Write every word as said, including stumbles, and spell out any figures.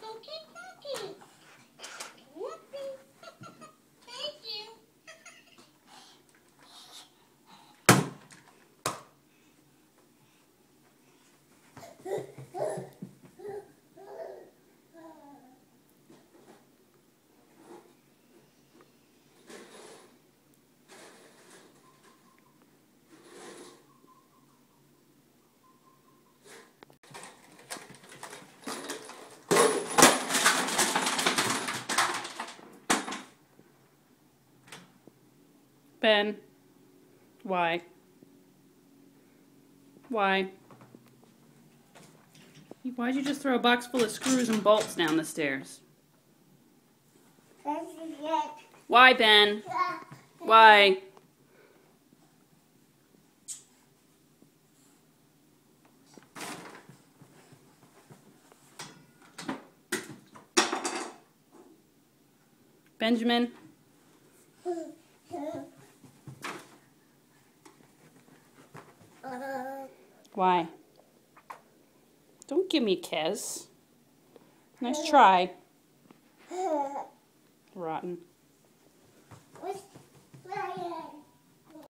Cookie, cookie. Whoopee. Thank you. Ben, why? Why? Why'd you just throw a box full of screws and bolts down the stairs? Why, Ben? Why? Benjamin? Why? Don't give me a kiss. Nice try. Rotten.